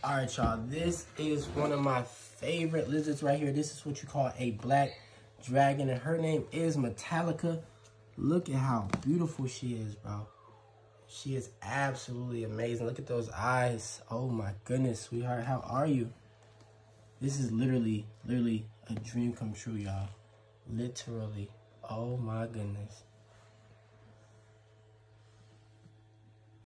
All right, y'all, this is one of my favorite lizards right here. This is what you call a black dragon, and her name is Metallica. Look at how beautiful she is, bro. She is absolutely amazing. Look at those eyes. Oh my goodness, sweetheart, how are you? This is literally a dream come true, y'all. Literally. Oh my goodness.